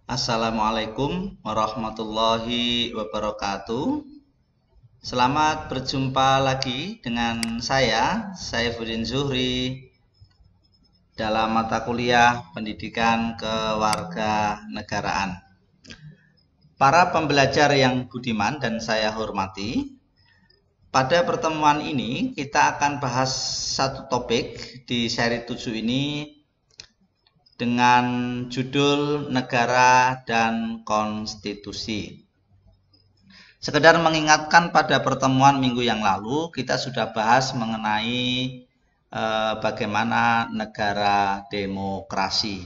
Assalamualaikum warahmatullahi wabarakatuh. Selamat berjumpa lagi dengan saya, Saifuddin Zuhri, dalam mata kuliah Pendidikan Kewarganegaraan. Para pembelajar yang budiman dan saya hormati, pada pertemuan ini kita akan bahas satu topik di seri 7 ini dengan judul Negara dan Konstitusi. Sekedar mengingatkan, pada pertemuan minggu yang lalu kita sudah bahas mengenai bagaimana negara demokrasi.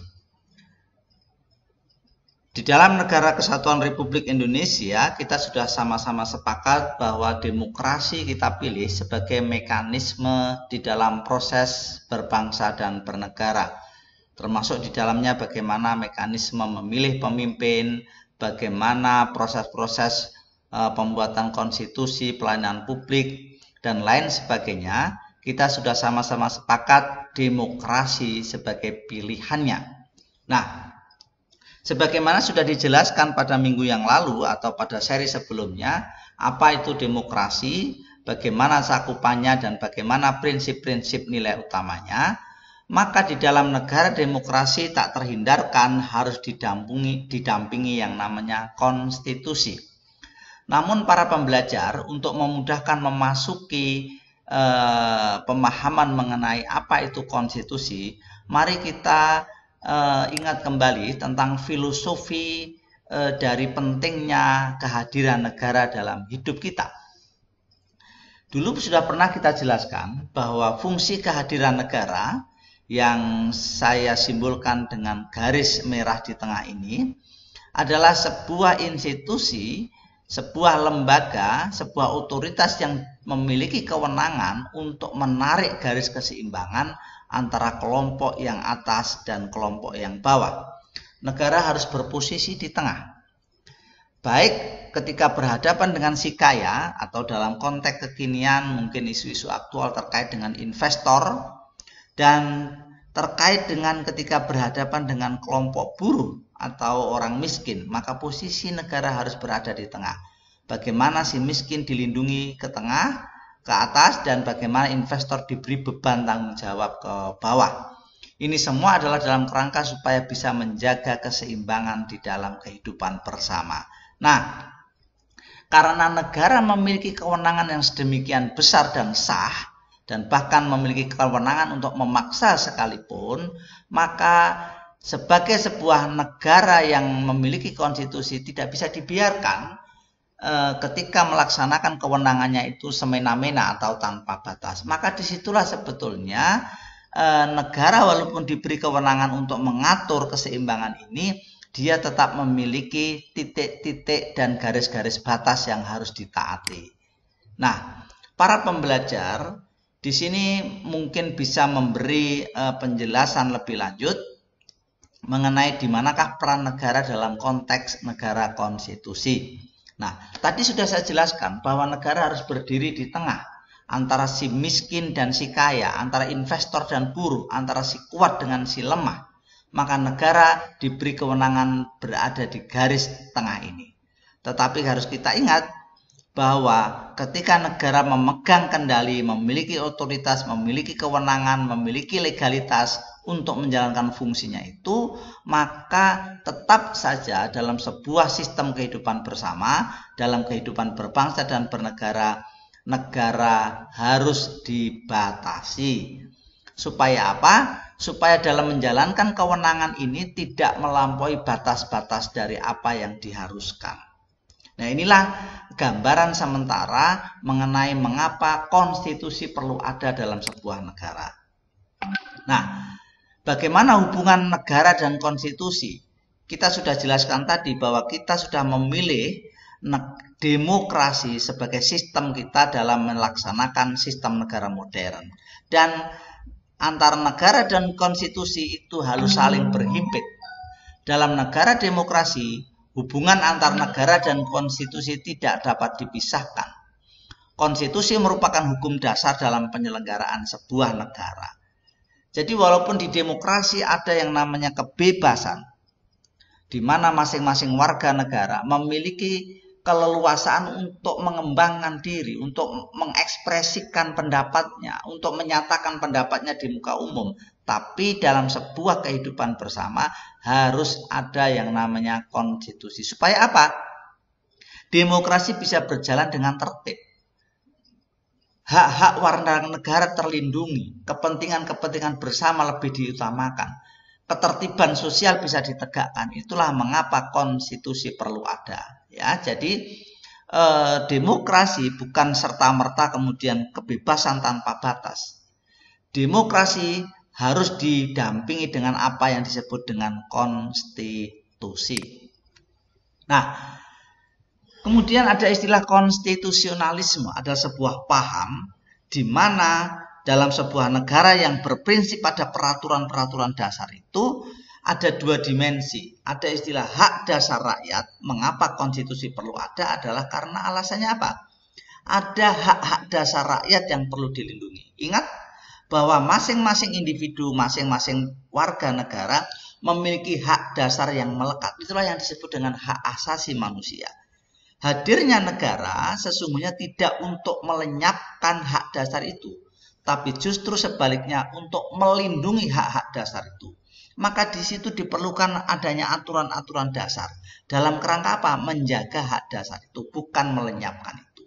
Di dalam Negara Kesatuan Republik Indonesia kita sudah sama-sama sepakat bahwa demokrasi kita pilih sebagai mekanisme di dalam proses berbangsa dan bernegara. Termasuk di dalamnya bagaimana mekanisme memilih pemimpin, bagaimana proses-proses pembuatan konstitusi, pelayanan publik, dan lain sebagainya. Kita sudah sama-sama sepakat demokrasi sebagai pilihannya. Nah, sebagaimana sudah dijelaskan pada minggu yang lalu atau pada seri sebelumnya, apa itu demokrasi, bagaimana cakupannya, dan bagaimana prinsip-prinsip nilai utamanya, maka di dalam negara demokrasi tak terhindarkan harus didampingi yang namanya konstitusi. Namun para pembelajar untuk memudahkan memasuki pemahaman mengenai apa itu konstitusi, mari kita ingat kembali tentang filosofi dari pentingnya kehadiran negara dalam hidup kita. Dulu sudah pernah kita jelaskan bahwa fungsi kehadiran negara yang saya simbolkan dengan garis merah di tengah ini adalah sebuah institusi, sebuah lembaga, sebuah otoritas yang memiliki kewenangan untuk menarik garis keseimbangan antara kelompok yang atas dan kelompok yang bawah. Negara harus berposisi di tengah. Baik ketika berhadapan dengan si kaya atau dalam konteks kekinian mungkin isu-isu aktual terkait dengan investor, dan terkait dengan ketika berhadapan dengan kelompok buruh atau orang miskin, maka posisi negara harus berada di tengah. Bagaimana si miskin dilindungi ke tengah, ke atas, dan bagaimana investor diberi beban tanggung jawab ke bawah. Ini semua adalah dalam kerangka supaya bisa menjaga keseimbangan di dalam kehidupan bersama. Nah, karena negara memiliki kewenangan yang sedemikian besar dan sah, dan bahkan memiliki kewenangan untuk memaksa sekalipun, maka sebagai sebuah negara yang memiliki konstitusi tidak bisa dibiarkan ketika melaksanakan kewenangannya itu semena-mena atau tanpa batas. Maka disitulah sebetulnya negara walaupun diberi kewenangan untuk mengatur keseimbangan ini, dia tetap memiliki titik-titik dan garis-garis batas yang harus ditaati. Nah, para pembelajar di sini mungkin bisa memberi penjelasan lebih lanjut mengenai di manakah peran negara dalam konteks negara konstitusi. Nah, tadi sudah saya jelaskan bahwa negara harus berdiri di tengah antara si miskin dan si kaya, antara investor dan buruh, antara si kuat dengan si lemah. Maka negara diberi kewenangan berada di garis tengah ini. Tetapi harus kita ingat bahwa ketika negara memegang kendali, memiliki otoritas, memiliki kewenangan, memiliki legalitas untuk menjalankan fungsinya itu, maka tetap saja dalam sebuah sistem kehidupan bersama, dalam kehidupan berbangsa dan bernegara, negara harus dibatasi. Supaya apa? Supaya dalam menjalankan kewenangan ini tidak melampaui batas-batas dari apa yang diharuskan. Nah, inilah gambaran sementara mengenai mengapa konstitusi perlu ada dalam sebuah negara. Nah, bagaimana hubungan negara dan konstitusi? Kita sudah jelaskan tadi bahwa kita sudah memilih demokrasi sebagai sistem kita dalam melaksanakan sistem negara modern. Dan antara negara dan konstitusi itu harus saling berhimpit. Dalam negara demokrasi, hubungan antar negara dan konstitusi tidak dapat dipisahkan. Konstitusi merupakan hukum dasar dalam penyelenggaraan sebuah negara. Jadi walaupun di demokrasi ada yang namanya kebebasan, di mana masing-masing warga negara memiliki keleluasaan untuk mengembangkan diri, untuk mengekspresikan pendapatnya, untuk menyatakan pendapatnya di muka umum. Tapi dalam sebuah kehidupan bersama harus ada yang namanya konstitusi. Supaya apa? Demokrasi bisa berjalan dengan tertib. Hak-hak warga negara terlindungi, kepentingan-kepentingan bersama lebih diutamakan, ketertiban sosial bisa ditegakkan. Itulah mengapa konstitusi perlu ada. Ya, jadi demokrasi bukan serta-merta kemudian kebebasan tanpa batas. Demokrasi harus didampingi dengan apa yang disebut dengan konstitusi. Nah, kemudian ada istilah konstitusionalisme, ada sebuah paham di mana dalam sebuah negara yang berprinsip pada peraturan-peraturan dasar itu ada dua dimensi. Ada istilah hak dasar rakyat. Mengapa konstitusi perlu ada adalah karena alasannya apa? Ada hak-hak dasar rakyat yang perlu dilindungi. Ingat bahwa masing-masing individu, masing-masing warga negara memiliki hak dasar yang melekat. Itulah yang disebut dengan hak asasi manusia. Hadirnya negara sesungguhnya tidak untuk melenyapkan hak dasar itu, tapi justru sebaliknya untuk melindungi hak-hak dasar itu. Maka di situ diperlukan adanya aturan-aturan dasar. Dalam kerangka apa? Menjaga hak dasar itu, bukan melenyapkan itu.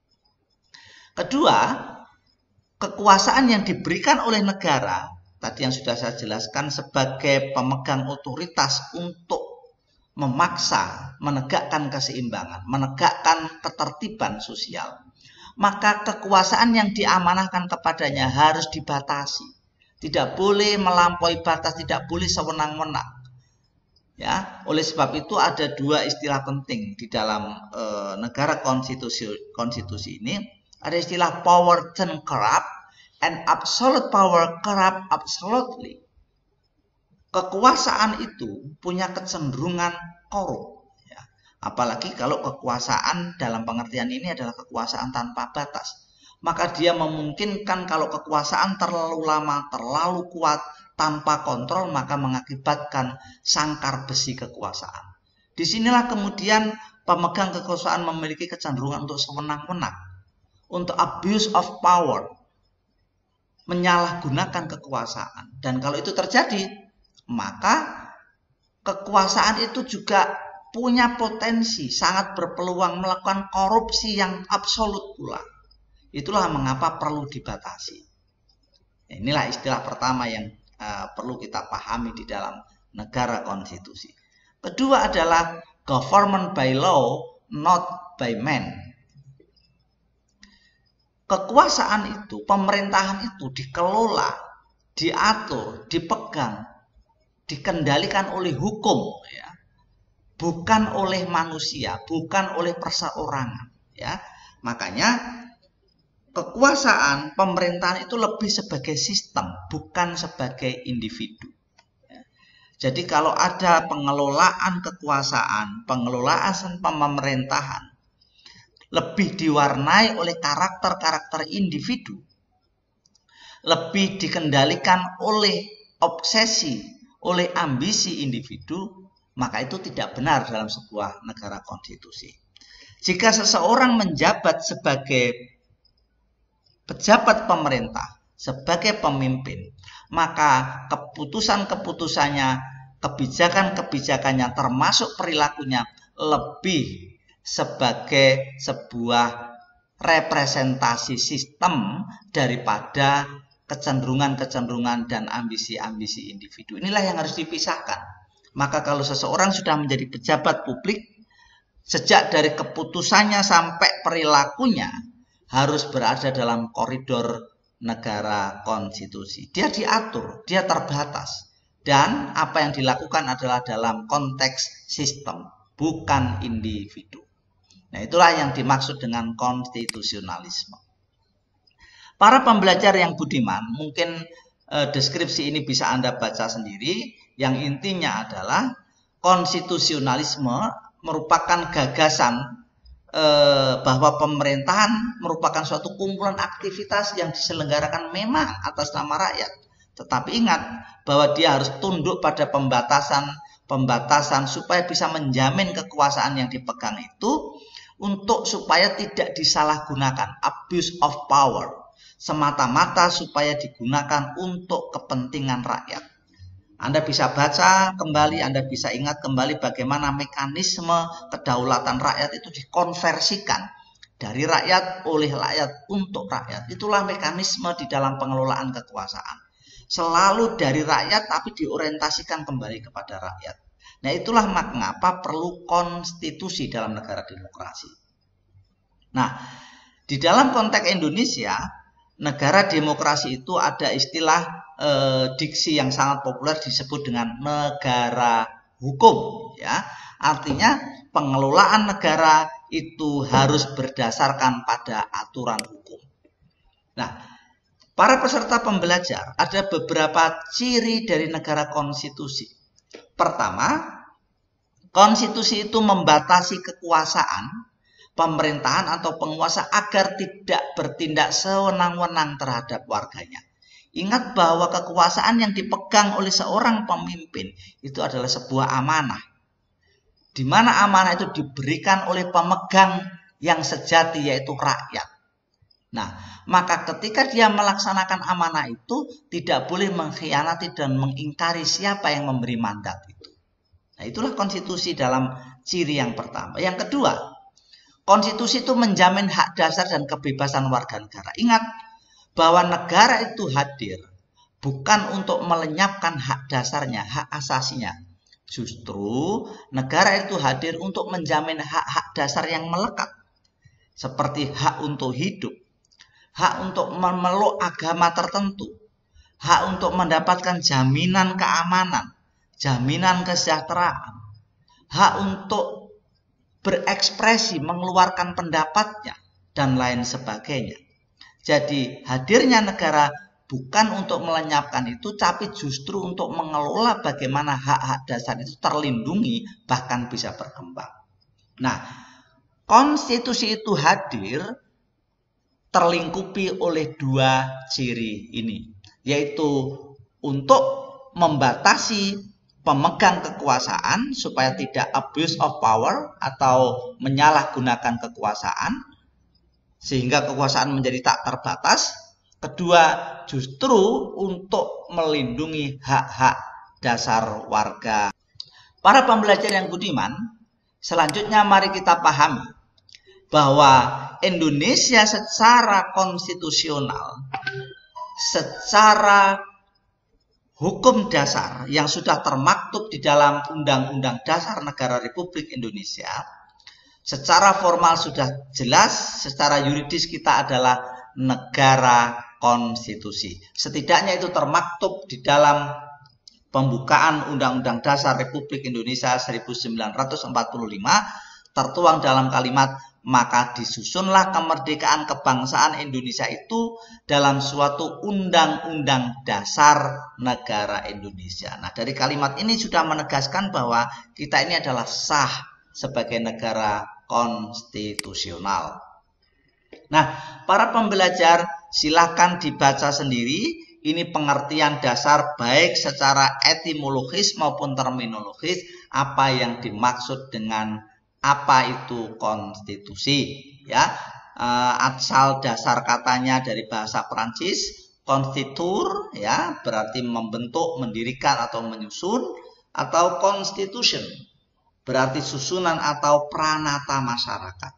Kedua, kekuasaan yang diberikan oleh negara, tadi yang sudah saya jelaskan, sebagai pemegang otoritas untuk memaksa, menegakkan keseimbangan, menegakkan ketertiban sosial, maka kekuasaan yang diamanahkan kepadanya harus dibatasi. Tidak boleh melampaui batas, tidak boleh sewenang-wenang. Ya, oleh sebab itu ada dua istilah penting di dalam negara konstitusi ini. Ada istilah power turn corrupt and absolute power corrupt absolutely. Kekuasaan itu punya kecenderungan korup. Ya. Apalagi kalau kekuasaan dalam pengertian ini adalah kekuasaan tanpa batas. Maka dia memungkinkan kalau kekuasaan terlalu lama, terlalu kuat, tanpa kontrol, maka mengakibatkan sangkar besi kekuasaan. Disinilah kemudian pemegang kekuasaan memiliki kecenderungan untuk sewenang-wenang, untuk abuse of power, menyalahgunakan kekuasaan. Dan kalau itu terjadi, maka kekuasaan itu juga punya potensi, sangat berpeluang melakukan korupsi yang absolut pula. Itulah mengapa perlu dibatasi. Inilah istilah pertama yang perlu kita pahami di dalam negara konstitusi. Kedua adalah government by law, not by man. Kekuasaan itu, pemerintahan itu dikelola, diatur, dipegang, dikendalikan oleh hukum, ya, bukan oleh manusia, bukan oleh perseorangan. Ya, makanya kekuasaan pemerintahan itu lebih sebagai sistem, bukan sebagai individu. Jadi kalau ada pengelolaan kekuasaan, pengelolaan pemerintahan lebih diwarnai oleh karakter-karakter individu, lebih dikendalikan oleh obsesi, oleh ambisi individu, maka itu tidak benar dalam sebuah negara konstitusi. Jika seseorang menjabat sebagai pejabat pemerintah, sebagai pemimpin, maka keputusan-keputusannya, kebijakan-kebijakannya, termasuk perilakunya lebih sebagai sebuah representasi sistem daripada kecenderungan-kecenderungan dan ambisi-ambisi individu. Inilah yang harus dipisahkan. Maka kalau seseorang sudah menjadi pejabat publik, sejak dari keputusannya sampai perilakunya harus berada dalam koridor negara konstitusi. Dia diatur, dia terbatas. Dan apa yang dilakukan adalah dalam konteks sistem, bukan individu. Nah, itulah yang dimaksud dengan konstitusionalisme. Para pembelajar yang budiman, mungkin deskripsi ini bisa Anda baca sendiri. Yang intinya adalah konstitusionalisme merupakan gagasan bahwa pemerintahan merupakan suatu kumpulan aktivitas yang diselenggarakan memang atas nama rakyat. Tetapi ingat bahwa dia harus tunduk pada pembatasan, pembatasan supaya bisa menjamin kekuasaan yang dipegang itu untuk supaya tidak disalahgunakan, abuse of power, semata-mata supaya digunakan untuk kepentingan rakyat. Anda bisa baca kembali, Anda bisa ingat kembali bagaimana mekanisme kedaulatan rakyat itu dikonversikan dari rakyat, oleh rakyat, untuk rakyat. Itulah mekanisme di dalam pengelolaan kekuasaan. Selalu dari rakyat tapi diorientasikan kembali kepada rakyat. Nah, itulah mengapa perlu konstitusi dalam negara demokrasi. Nah, di dalam konteks Indonesia, negara demokrasi itu ada istilah diksi yang sangat populer disebut dengan negara hukum, ya. Artinya pengelolaan negara itu harus berdasarkan pada aturan hukum. Nah, para peserta pembelajar, ada beberapa ciri dari negara konstitusi. Pertama, konstitusi itu membatasi kekuasaan pemerintahan atau penguasa agar tidak bertindak sewenang-wenang terhadap warganya. Ingat bahwa kekuasaan yang dipegang oleh seorang pemimpin itu adalah sebuah amanah, di mana amanah itu diberikan oleh pemegang yang sejati, yaitu rakyat. Nah, maka ketika dia melaksanakan amanah itu tidak boleh mengkhianati dan mengingkari siapa yang memberi mandat itu. Nah, itulah konstitusi dalam ciri yang pertama. Yang kedua, konstitusi itu menjamin hak dasar dan kebebasan warga negara. Ingat bahwa negara itu hadir bukan untuk melenyapkan hak dasarnya, hak asasinya. Justru negara itu hadir untuk menjamin hak-hak dasar yang melekat, seperti hak untuk hidup, hak untuk memeluk agama tertentu, hak untuk mendapatkan jaminan keamanan, jaminan kesejahteraan, hak untuk berekspresi, mengeluarkan pendapatnya, dan lain sebagainya. Jadi hadirnya negara bukan untuk melenyapkan itu, tapi justru untuk mengelola bagaimana hak-hak dasar itu terlindungi, bahkan bisa berkembang. Nah, konstitusi itu hadir terlingkupi oleh dua ciri ini, yaitu untuk membatasi pemegang kekuasaan supaya tidak abuse of power atau menyalahgunakan kekuasaan sehingga kekuasaan menjadi tak terbatas. Kedua, justru untuk melindungi hak-hak dasar warga. Para pembelajar yang budiman, selanjutnya mari kita pahami bahwa Indonesia secara konstitusional, secara hukum dasar yang sudah termaktub di dalam Undang-Undang Dasar Negara Republik Indonesia, secara formal sudah jelas, secara yuridis kita adalah negara konstitusi. Setidaknya itu termaktub di dalam pembukaan Undang-Undang Dasar Republik Indonesia 1945, tertuang dalam kalimat, maka disusunlah kemerdekaan kebangsaan Indonesia itu dalam suatu undang-undang dasar negara Indonesia. Nah, dari kalimat ini sudah menegaskan bahwa kita ini adalah sah sebagai negara konstitusional. Nah, para pembelajar silakan dibaca sendiri. Ini pengertian dasar baik secara etimologis maupun terminologis apa yang dimaksud dengan apa itu konstitusi, ya. Asal dasar katanya dari bahasa Prancis, constituer, ya, berarti membentuk, mendirikan atau menyusun, atau constitution berarti susunan atau pranata masyarakat.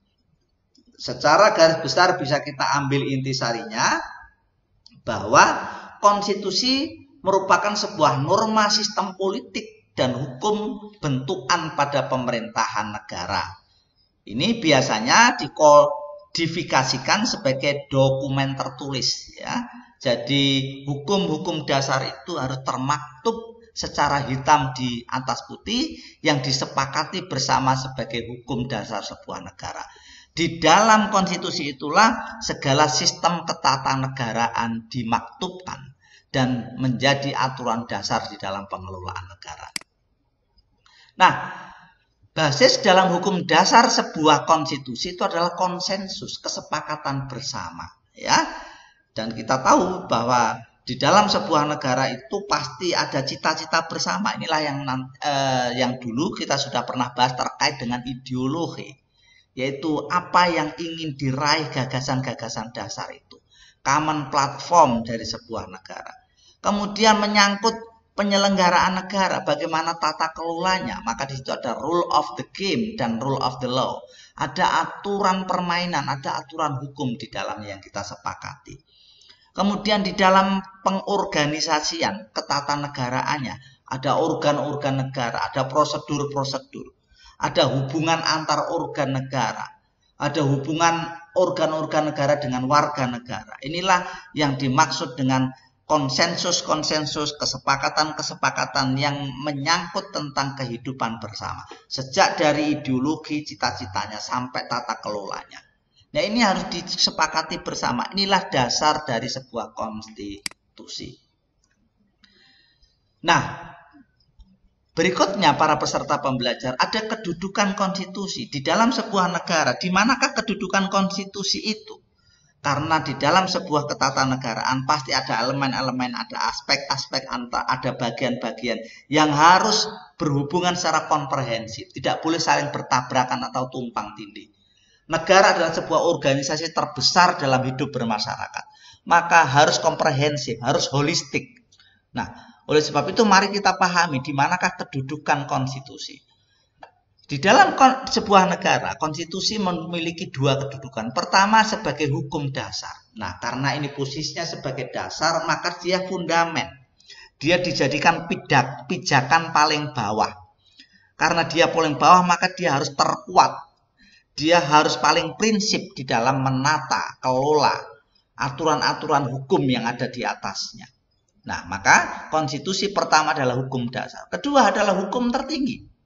Secara garis besar bisa kita ambil intisarinya bahwa konstitusi merupakan sebuah norma sistem politik dan hukum bentukan pada pemerintahan negara. Ini biasanya dikodifikasikan sebagai dokumen tertulis, ya. Jadi hukum-hukum dasar itu harus termaktub secara hitam di atas putih yang disepakati bersama sebagai hukum dasar sebuah negara. Di dalam konstitusi itulah segala sistem ketatanegaraan dimaktubkan dan menjadi aturan dasar di dalam pengelolaan negara. Nah, basis dalam hukum dasar sebuah konstitusi itu adalah konsensus, kesepakatan bersama, ya. Dan kita tahu bahwa di dalam sebuah negara itu pasti ada cita-cita bersama. Inilah yang dulu kita sudah pernah bahas terkait dengan ideologi, yaitu apa yang ingin diraih gagasan-gagasan dasar itu. Common platform dari sebuah negara. Kemudian menyangkut penyelenggaraan negara, bagaimana tata kelolanya, maka di situ ada rule of the game dan rule of the law. Ada aturan permainan, ada aturan hukum di dalam yang kita sepakati. Kemudian di dalam pengorganisasian, ketatanegaraannya, ada organ-organ negara, ada prosedur-prosedur, ada hubungan antar organ negara, ada hubungan organ-organ negara dengan warga negara. Inilah yang dimaksud dengan konsensus-konsensus, kesepakatan-kesepakatan yang menyangkut tentang kehidupan bersama. Sejak dari ideologi, cita-citanya, sampai tata kelolanya. Nah, ini harus disepakati bersama. Inilah dasar dari sebuah konstitusi. Nah, berikutnya para peserta pembelajar, ada kedudukan konstitusi. Di dalam sebuah negara, di manakah kedudukan konstitusi itu? Karena di dalam sebuah ketatanegaraan pasti ada elemen-elemen, ada aspek-aspek, ada bagian-bagian yang harus berhubungan secara komprehensif. Tidak boleh saling bertabrakan atau tumpang tindih. Negara adalah sebuah organisasi terbesar dalam hidup bermasyarakat. Maka harus komprehensif, harus holistik. Nah, oleh sebab itu mari kita pahami di manakah kedudukan konstitusi. Di dalam sebuah negara, konstitusi memiliki dua kedudukan. Pertama, sebagai hukum dasar. Nah, karena ini posisinya sebagai dasar, maka dia fundamen. Dia dijadikan pijakan paling bawah. Karena dia paling bawah, maka dia harus terkuat. Dia harus paling prinsip di dalam menata, kelola aturan-aturan hukum yang ada di atasnya. Nah, maka konstitusi pertama adalah hukum dasar. Kedua adalah hukum tertinggi.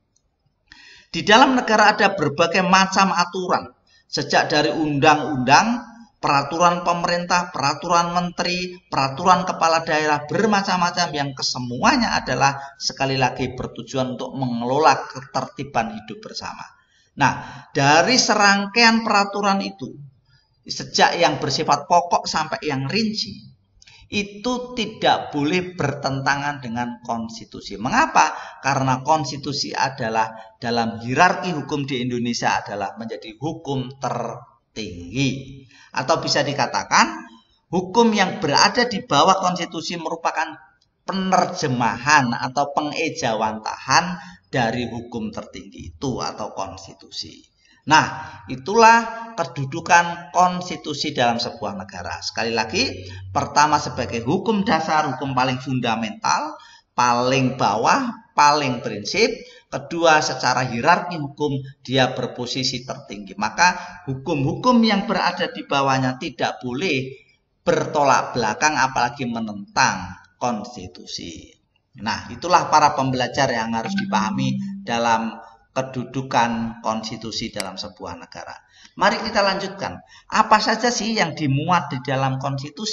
Di dalam negara ada berbagai macam aturan, sejak dari undang-undang, peraturan pemerintah, peraturan menteri, peraturan kepala daerah, bermacam-macam yang kesemuanya adalah sekali lagi bertujuan untuk mengelola ketertiban hidup bersama. Nah, dari serangkaian peraturan itu, sejak yang bersifat pokok sampai yang rinci, itu tidak boleh bertentangan dengan konstitusi. Mengapa? Karena konstitusi adalah dalam hierarki hukum di Indonesia adalah menjadi hukum tertinggi. Atau bisa dikatakan hukum yang berada di bawah konstitusi merupakan penerjemahan atau pengejawantahan dari hukum tertinggi itu atau konstitusi. Nah, itulah kedudukan konstitusi dalam sebuah negara. Sekali lagi, pertama sebagai hukum dasar, hukum paling fundamental, paling bawah, paling prinsip. Kedua, secara hierarki hukum, dia berposisi tertinggi. Maka hukum-hukum yang berada di bawahnya tidak boleh bertolak belakang, apalagi menentang konstitusi. Nah, itulah para pembelajar yang harus dipahami dalam kedudukan konstitusi dalam sebuah negara. Mari kita lanjutkan. Apa saja sih yang dimuat di dalam konstitusi?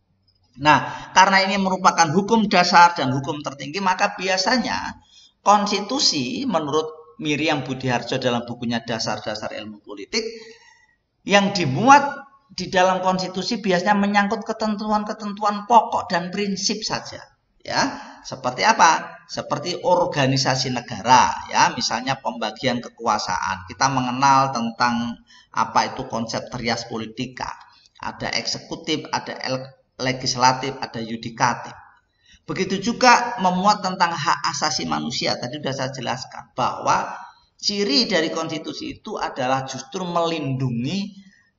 Nah, karena ini merupakan hukum dasar dan hukum tertinggi, maka biasanya konstitusi menurut Miriam Budiharjo dalam bukunya Dasar-Dasar Ilmu Politik, yang dimuat di dalam konstitusi biasanya menyangkut ketentuan-ketentuan pokok dan prinsip saja. Ya, seperti apa? Seperti organisasi negara, ya, misalnya pembagian kekuasaan. Kita mengenal tentang apa itu konsep trias politika. Ada eksekutif, ada legislatif, ada yudikatif. Begitu juga memuat tentang hak asasi manusia. Tadi sudah saya jelaskan bahwa ciri dari konstitusi itu adalah justru melindungi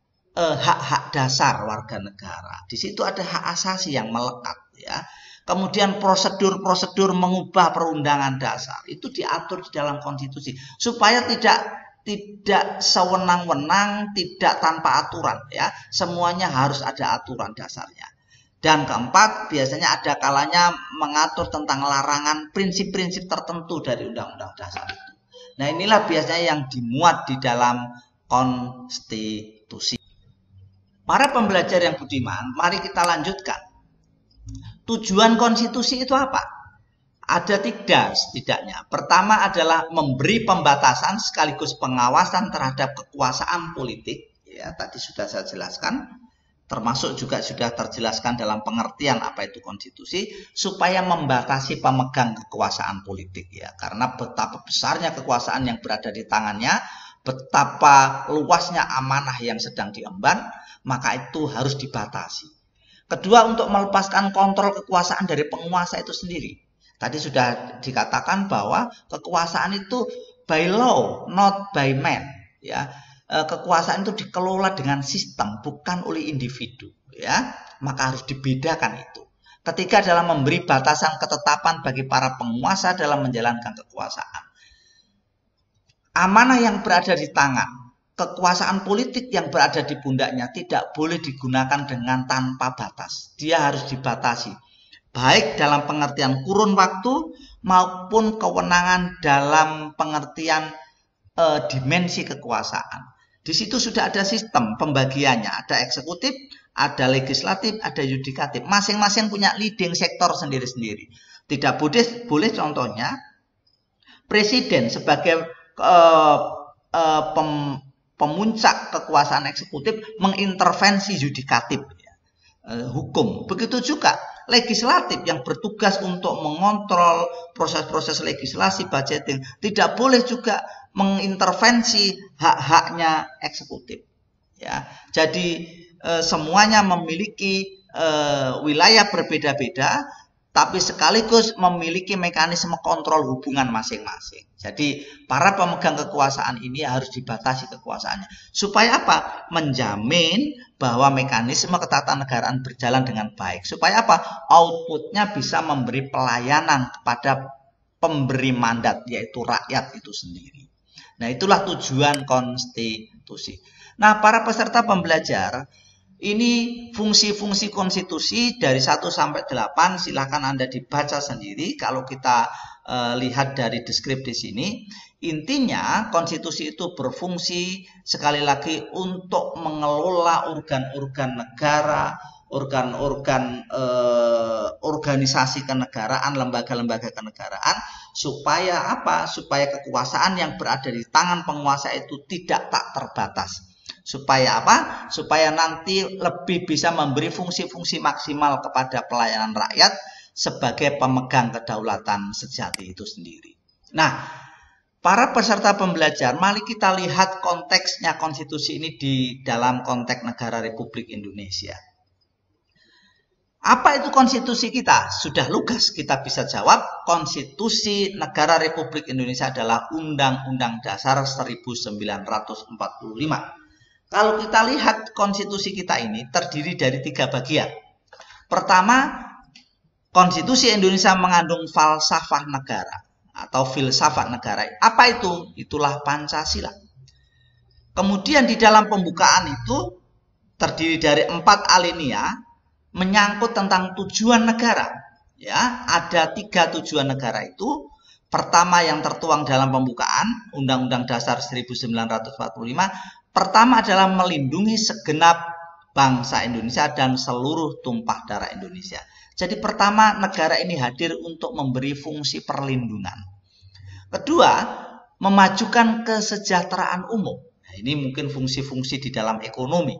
hak-hak dasar warga negara. Di situ ada hak asasi yang melekat, ya. Kemudian prosedur-prosedur mengubah perundangan dasar itu diatur di dalam konstitusi supaya tidak sewenang-wenang, tidak tanpa aturan, ya. Semuanya harus ada aturan dasarnya. Dan keempat, biasanya ada kalanya mengatur tentang larangan prinsip-prinsip tertentu dari undang-undang dasar itu. Nah, inilah biasanya yang dimuat di dalam konstitusi. Para pembelajar yang budiman, mari kita lanjutkan. Tujuan konstitusi itu apa? Ada tiga setidaknya. Pertama adalah memberi pembatasan sekaligus pengawasan terhadap kekuasaan politik. Ya, tadi sudah saya jelaskan. termasuk juga sudah terjelaskan dalam pengertian apa itu konstitusi, supaya membatasi pemegang kekuasaan politik ya. Karena betapa besarnya kekuasaan yang berada di tangannya, betapa luasnya amanah yang sedang diemban, maka itu harus dibatasi. Kedua, untuk melepaskan kontrol kekuasaan dari penguasa itu sendiri. Tadi sudah dikatakan bahwa kekuasaan itu by law, not by man. Ya, kekuasaan itu dikelola dengan sistem, bukan oleh individu. Ya, maka harus dibedakan itu. Ketika dalam memberi batasan ketetapan bagi para penguasa dalam menjalankan kekuasaan, amanah yang berada di tangan, kekuasaan politik yang berada di pundaknya tidak boleh digunakan dengan tanpa batas. Dia harus dibatasi, baik dalam pengertian kurun waktu maupun kewenangan dalam pengertian dimensi kekuasaan. Di situ sudah ada sistem pembagiannya, ada eksekutif, ada legislatif, ada yudikatif. Masing-masing punya leading sektor sendiri-sendiri. Tidak boleh contohnya presiden sebagai pemuncak kekuasaan eksekutif mengintervensi yudikatif hukum. Begitu juga legislatif yang bertugas untuk mengontrol proses-proses legislasi, budgeting, tidak boleh juga mengintervensi hak-haknya eksekutif. Ya, jadi semuanya memiliki wilayah berbeda-beda, tapi sekaligus memiliki mekanisme kontrol hubungan masing-masing. Jadi para pemegang kekuasaan ini harus dibatasi kekuasaannya. Supaya apa? Menjamin bahwa mekanisme ketatanegaraan berjalan dengan baik. Supaya apa? Outputnya bisa memberi pelayanan kepada pemberi mandat, yaitu rakyat itu sendiri. Nah, itulah tujuan konstitusi. Nah, para peserta pembelajar, ini fungsi-fungsi konstitusi dari 1 sampai 8, silakan Anda dibaca sendiri. Kalau kita lihat dari deskripsi di sini, intinya konstitusi itu berfungsi sekali lagi untuk mengelola organ-organ negara, organ-organ organisasi kenegaraan, lembaga-lembaga kenegaraan, supaya apa? Supaya kekuasaan yang berada di tangan penguasa itu tidak tak terbatas. Supaya apa? Supaya nanti lebih bisa memberi fungsi-fungsi maksimal kepada pelayanan rakyat sebagai pemegang kedaulatan sejati itu sendiri. Nah, para peserta pembelajar, mari kita lihat konteksnya konstitusi ini di dalam konteks negara Republik Indonesia. Apa itu konstitusi kita? Sudah lugas kita bisa jawab, konstitusi negara Republik Indonesia adalah Undang-Undang Dasar 1945. Kalau kita lihat konstitusi kita ini terdiri dari 3 bagian. Pertama, konstitusi Indonesia mengandung falsafah negara atau filsafat negara. Apa itu? Itulah Pancasila. Kemudian di dalam pembukaan itu terdiri dari 4 alinea menyangkut tentang tujuan negara. Ya, ada 3 tujuan negara itu. Pertama yang tertuang dalam pembukaan Undang-Undang Dasar 1945. Pertama adalah melindungi segenap bangsa Indonesia dan seluruh tumpah darah Indonesia. Jadi pertama, negara ini hadir untuk memberi fungsi perlindungan. Kedua, memajukan kesejahteraan umum. Nah, ini mungkin fungsi-fungsi di dalam ekonomi.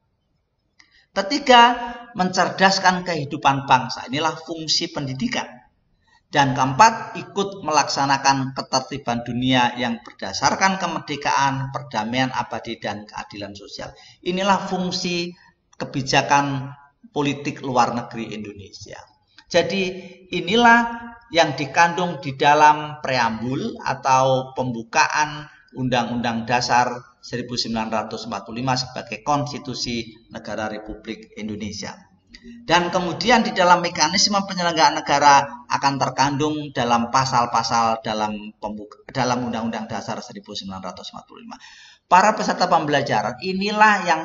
Ketiga, mencerdaskan kehidupan bangsa. Inilah fungsi pendidikan. Dan keempat, ikut melaksanakan ketertiban dunia yang berdasarkan kemerdekaan, perdamaian abadi, dan keadilan sosial. Inilah fungsi kebijakan politik luar negeri Indonesia. Jadi inilah yang dikandung di dalam preambul atau pembukaan Undang-Undang Dasar 1945 sebagai konstitusi negara Republik Indonesia. Dan kemudian di dalam mekanisme penyelenggaraan negara akan terkandung dalam pasal-pasal dalam Undang-Undang Dasar 1945. Para peserta pembelajaran, inilah yang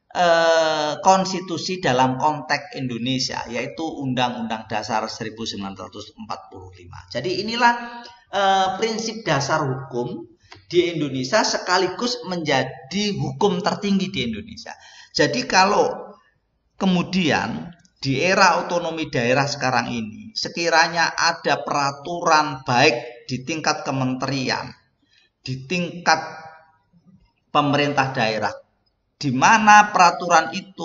konstitusi dalam konteks Indonesia, yaitu Undang-Undang Dasar 1945. Jadi inilah prinsip dasar hukum di Indonesia sekaligus menjadi hukum tertinggi di Indonesia. Jadi kalau kemudian di era otonomi daerah sekarang ini, sekiranya ada peraturan baik di tingkat kementerian, di tingkat pemerintah daerah, di mana peraturan itu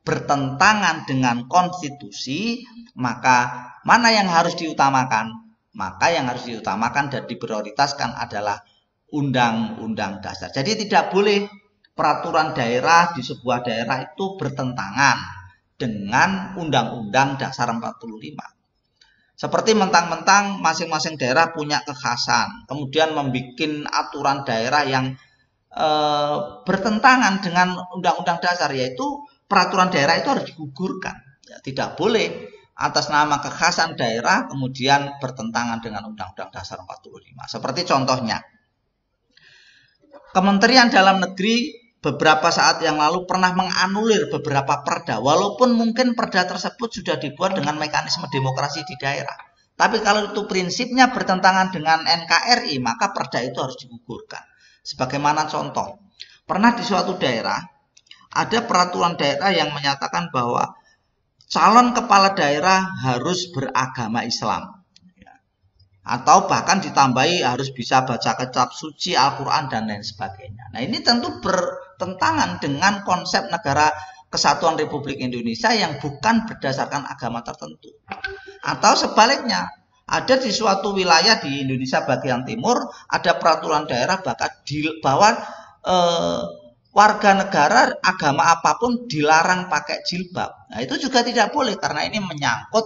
bertentangan dengan konstitusi, maka mana yang harus diutamakan? Maka yang harus diutamakan dan diprioritaskan adalah undang-undang dasar. Jadi tidak boleh peraturan daerah di sebuah daerah itu bertentangan dengan undang-undang dasar 45. Seperti mentang-mentang masing-masing daerah punya kekhasan, kemudian membuat aturan daerah yang bertentangan dengan undang-undang dasar, yaitu peraturan daerah itu harus digugurkan. Ya, tidak boleh atas nama kekhasan daerah kemudian bertentangan dengan Undang-Undang Dasar 45. Seperti contohnya, Kementerian Dalam Negeri beberapa saat yang lalu pernah menganulir beberapa perda, walaupun mungkin perda tersebut sudah dibuat dengan mekanisme demokrasi di daerah. Tapi kalau itu prinsipnya bertentangan dengan NKRI, maka perda itu harus digugurkan. Sebagaimana contoh, pernah di suatu daerah ada peraturan daerah yang menyatakan bahwa calon kepala daerah harus beragama Islam, atau bahkan ditambahi harus bisa baca kitab suci, Al-Quran, dan lain sebagainya. Nah, ini tentu bertentangan dengan konsep negara kesatuan Republik Indonesia yang bukan berdasarkan agama tertentu. Atau sebaliknya, ada di suatu wilayah di Indonesia bagian timur, ada peraturan daerah bahwa warga negara agama apapun dilarang pakai jilbab. Nah, itu juga tidak boleh karena ini menyangkut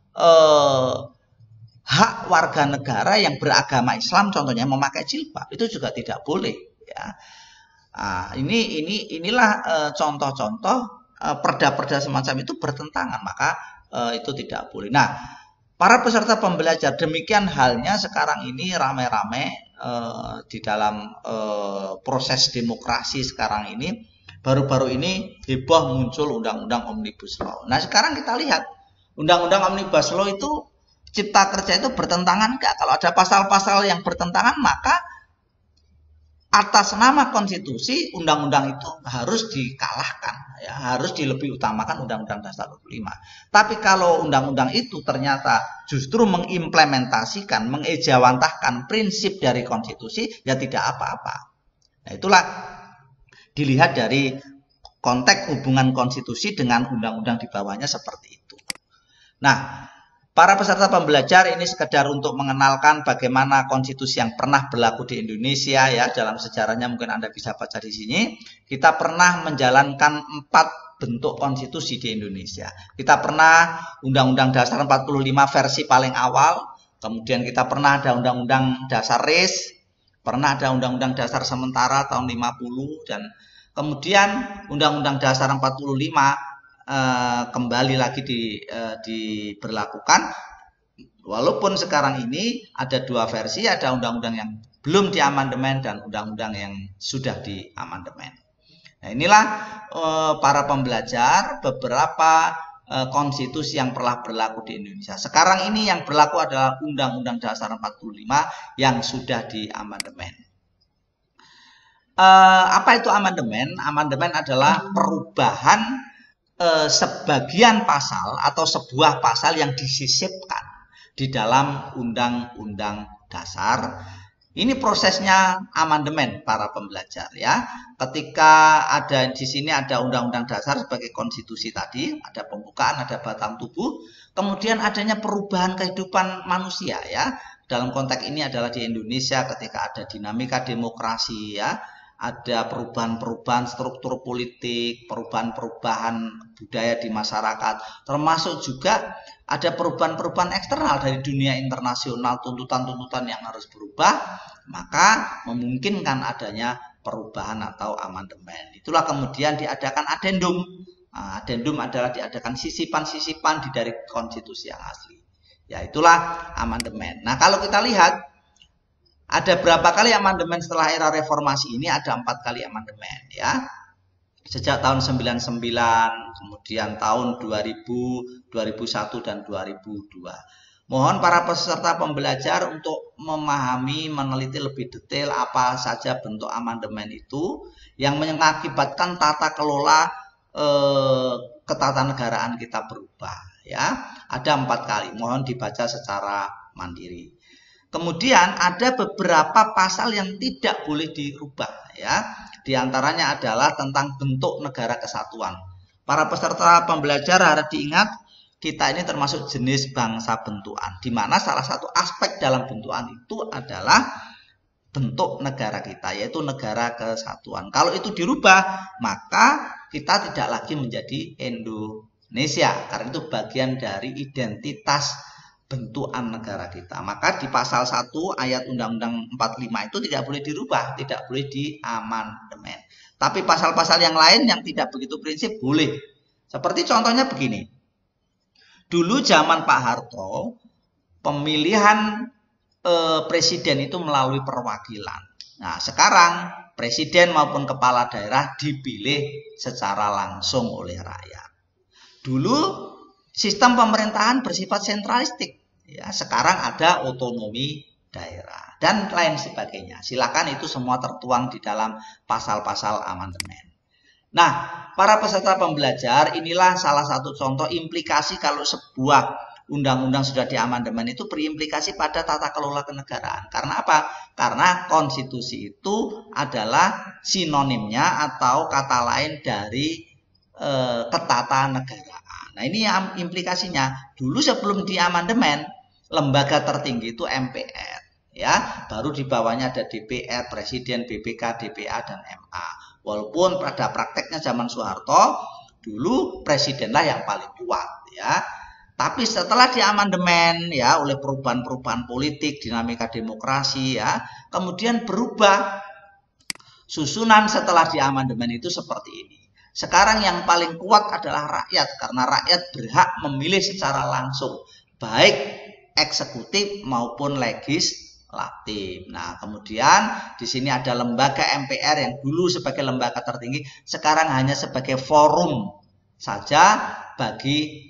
hak warga negara yang beragama Islam, contohnya memakai jilbab, itu juga tidak boleh. Ya. Nah, inilah contoh-contoh perda-perda semacam itu bertentangan, maka itu tidak boleh. Nah, para peserta pembelajar, demikian halnya sekarang ini rame-rame di dalam proses demokrasi sekarang ini, baru-baru ini heboh muncul undang-undang Omnibus Law. Nah, sekarang kita lihat undang-undang Omnibus Law itu, Cipta Kerja itu bertentangan enggak? Kalau ada pasal-pasal yang bertentangan, maka atas nama konstitusi undang-undang itu harus dikalahkan, ya, harus dilebih utamakan Undang-Undang Dasar 45. Tapi kalau undang-undang itu ternyata justru mengimplementasikan, mengejawantahkan prinsip dari konstitusi, ya tidak apa-apa. Nah, itulah dilihat dari konteks hubungan konstitusi dengan undang-undang di bawahnya seperti itu. Nah, para peserta pembelajar, ini sekedar untuk mengenalkan bagaimana konstitusi yang pernah berlaku di Indonesia, ya, dalam sejarahnya mungkin Anda bisa baca di sini. Kita pernah menjalankan 4 bentuk konstitusi di Indonesia. Kita pernah Undang-Undang Dasar 45 versi paling awal, kemudian kita pernah ada Undang-Undang Dasar RIS, pernah ada Undang-Undang Dasar sementara tahun 50, dan kemudian Undang-Undang Dasar 45 kembali lagi diberlakukan, walaupun sekarang ini ada 2 versi, ada undang-undang yang belum diamandemen dan undang-undang yang sudah diamandemen. Nah, inilah para pembelajar beberapa konstitusi yang pernah berlaku di Indonesia. Sekarang ini yang berlaku adalah Undang-Undang Dasar 45 yang sudah diamandemen. Apa itu amandemen? Amandemen adalah perubahan sebagian pasal atau sebuah pasal yang disisipkan di dalam undang-undang dasar. Ini prosesnya amandemen para pembelajar, ya. Ketika ada di sini ada undang-undang dasar sebagai konstitusi tadi, ada pembukaan, ada batang tubuh, kemudian adanya perubahan kehidupan manusia, ya. Dalam konteks ini adalah di Indonesia ketika ada dinamika demokrasi, ya. Ada perubahan-perubahan struktur politik, perubahan-perubahan budaya di masyarakat, termasuk juga ada perubahan-perubahan eksternal dari dunia internasional, tuntutan-tuntutan yang harus berubah, maka memungkinkan adanya perubahan atau amandemen. Itulah kemudian diadakan adendum. Nah, adendum adalah diadakan sisipan-sisipan dari konstitusi yang asli. Ya, itulah amandemen. Nah, kalau kita lihat, ada berapa kali amandemen setelah era reformasi ini? Ada 4 kali amandemen, ya. Sejak tahun 99, kemudian tahun 2000, 2001, dan 2002. Mohon para peserta pembelajar untuk memahami, meneliti lebih detail apa saja bentuk amandemen itu yang mengakibatkan tata kelola ketatanegaraan kita berubah, ya. Ada 4 kali, mohon dibaca secara mandiri. Kemudian ada beberapa pasal yang tidak boleh dirubah, ya. Di antaranya adalah tentang bentuk negara kesatuan. Para peserta pembelajar harap diingat, kita ini termasuk jenis bangsa bentukan, di mana salah satu aspek dalam bentukan itu adalah bentuk negara kita, yaitu negara kesatuan. Kalau itu dirubah, maka kita tidak lagi menjadi Indonesia, karena itu bagian dari identitas bentukan negara kita. Maka di pasal 1 ayat Undang-Undang 45 itu tidak boleh dirubah, tidak boleh diamandemen. Tapi pasal-pasal yang lain yang tidak begitu prinsip boleh. Seperti contohnya begini. Dulu zaman Pak Harto, pemilihan presiden itu melalui perwakilan. Nah, sekarang presiden maupun kepala daerah dipilih secara langsung oleh rakyat. Dulu sistem pemerintahan bersifat sentralistik. Ya, sekarang ada otonomi daerah dan lain sebagainya. Silakan, itu semua tertuang di dalam pasal-pasal amandemen. Nah, para peserta pembelajar, inilah salah satu contoh implikasi kalau sebuah undang-undang sudah diamandemen itu berimplikasi pada tata kelola kenegaraan. Karena apa? Karena konstitusi itu adalah sinonimnya atau kata lain dari ketatanegaraan. Nah, ini implikasinya. Dulu sebelum diamandemen, lembaga tertinggi itu MPR, ya, baru di bawahnya ada DPR, Presiden, BPK, DPA, dan MA. Walaupun pada prakteknya zaman Soeharto, dulu presidenlah yang paling kuat, ya. Tapi setelah diamandemen, ya, oleh perubahan-perubahan politik, dinamika demokrasi, ya, kemudian berubah. Susunan setelah diamandemen itu seperti ini. Sekarang yang paling kuat adalah rakyat, karena rakyat berhak memilih secara langsung, baik eksekutif maupun legislatif. Nah, kemudian di sini ada lembaga MPR yang dulu sebagai lembaga tertinggi, sekarang hanya sebagai forum saja bagi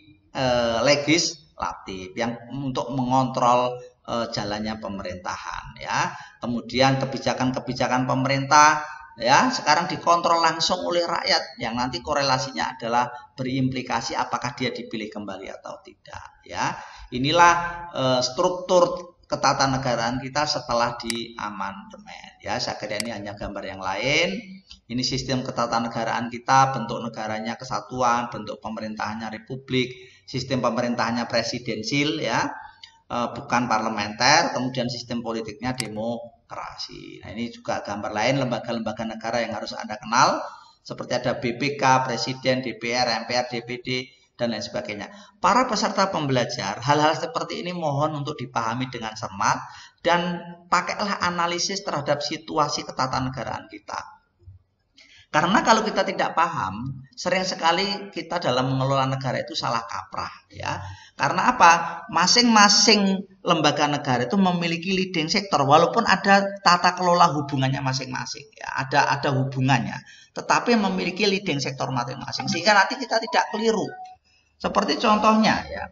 legislatif yang untuk mengontrol jalannya pemerintahan, ya. Kemudian kebijakan-kebijakan pemerintah, ya, sekarang dikontrol langsung oleh rakyat, yang nanti korelasinya adalah berimplikasi apakah dia dipilih kembali atau tidak, ya. Inilah struktur ketatanegaraan kita setelah diamandemen, ya. Saya kira ini hanya gambar yang lain. Ini sistem ketatanegaraan kita, bentuk negaranya kesatuan, bentuk pemerintahannya republik, sistem pemerintahannya presidensil, ya, bukan parlementer, kemudian sistem politiknya demokrasi. Nah, ini juga gambar lain lembaga-lembaga negara yang harus Anda kenal, seperti ada BPK, Presiden, DPR, MPR, DPD, dan lain sebagainya. Para peserta pembelajar, hal-hal seperti ini mohon untuk dipahami dengan cermat dan pakailah analisis terhadap situasi ketatanegaraan kita. Karena kalau kita tidak paham, sering sekali kita dalam mengelola negara itu salah kaprah, ya. Karena apa? Masing-masing lembaga negara itu memiliki leading sektor, walaupun ada tata kelola hubungannya masing-masing, ya. Ada hubungannya, tetapi memiliki leading sektor masing-masing, sehingga nanti kita tidak keliru. Seperti contohnya, ya,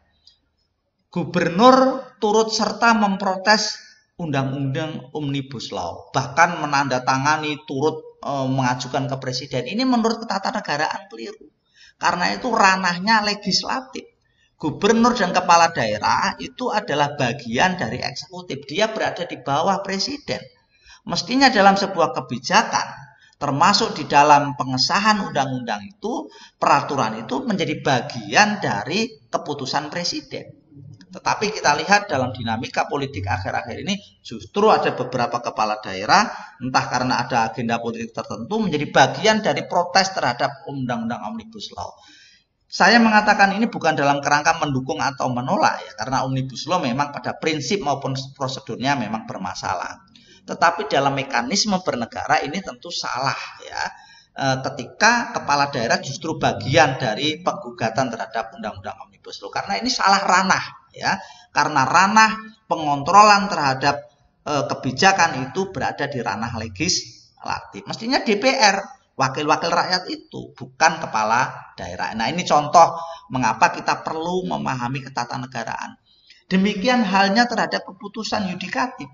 gubernur turut serta memprotes undang-undang Omnibus Law, bahkan menandatangani, turut mengajukan ke presiden. Ini menurut ketatanegaraan keliru, karena itu ranahnya legislatif. Gubernur dan kepala daerah itu adalah bagian dari eksekutif, dia berada di bawah presiden. Mestinya dalam sebuah kebijakan, termasuk di dalam pengesahan undang-undang itu, peraturan itu menjadi bagian dari keputusan presiden. Tetapi kita lihat dalam dinamika politik akhir-akhir ini, justru ada beberapa kepala daerah, entah karena ada agenda politik tertentu, menjadi bagian dari protes terhadap undang-undang Omnibus Law. Saya mengatakan ini bukan dalam kerangka mendukung atau menolak, ya, karena Omnibus Law memang pada prinsip maupun prosedurnya memang bermasalah. Tetapi dalam mekanisme bernegara ini tentu salah, ya, ketika kepala daerah justru bagian dari penggugatan terhadap undang-undang Omnibus Law, karena ini salah ranah, ya, karena ranah pengontrolan terhadap kebijakan itu berada di ranah legislatif. Mestinya DPR, wakil-wakil rakyat itu, bukan kepala daerah. Nah, ini contoh mengapa kita perlu memahami ketatanegaraan. Demikian halnya terhadap keputusan yudikatif.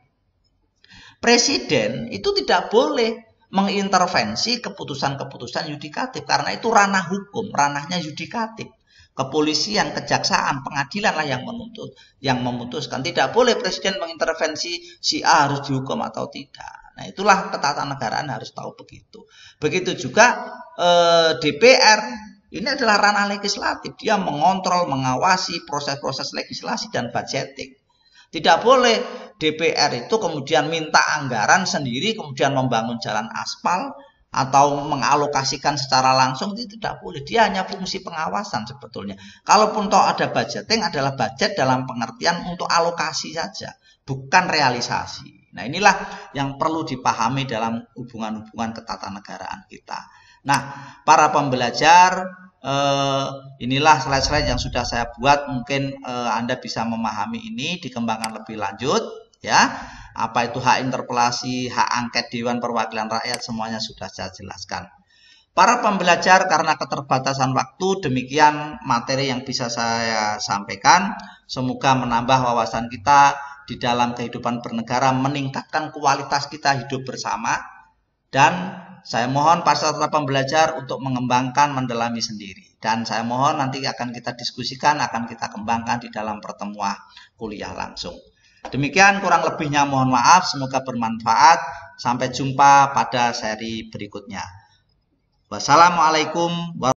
Presiden itu tidak boleh mengintervensi keputusan-keputusan yudikatif karena itu ranah hukum, ranahnya yudikatif. Kepolisian, kejaksaan, pengadilan lah yang memutuskan. Tidak boleh presiden mengintervensi si A harus dihukum atau tidak. Nah, itulah ketatanegaraan harus tahu begitu. Begitu juga DPR Ini adalah ranah legislatif. Dia mengontrol, mengawasi proses-proses legislasi dan budgeting. Tidak boleh DPR itu kemudian minta anggaran sendiri, kemudian membangun jalan aspal, atau mengalokasikan secara langsung, itu tidak boleh. Dia hanya fungsi pengawasan sebetulnya. Kalaupun toh ada budgeting, adalah budget dalam pengertian untuk alokasi saja, bukan realisasi. Nah, inilah yang perlu dipahami dalam hubungan-hubungan ketatanegaraan kita. Nah, para pembelajar, inilah slide-slide yang sudah saya buat. Mungkin Anda bisa memahami ini, dikembangkan lebih lanjut, ya. Apa itu hak interpelasi, hak angket Dewan Perwakilan Rakyat, semuanya sudah saya jelaskan. Para pembelajar, karena keterbatasan waktu, demikian materi yang bisa saya sampaikan. Semoga menambah wawasan kita di dalam kehidupan bernegara, meningkatkan kualitas kita hidup bersama. Dan saya mohon para peserta pembelajar untuk mengembangkan, mendalami sendiri. Dan saya mohon nanti akan kita diskusikan, akan kita kembangkan di dalam pertemuan kuliah langsung. Demikian, kurang lebihnya mohon maaf, semoga bermanfaat. Sampai jumpa pada seri berikutnya. Wassalamualaikum warahmatullahi wabarakatuh.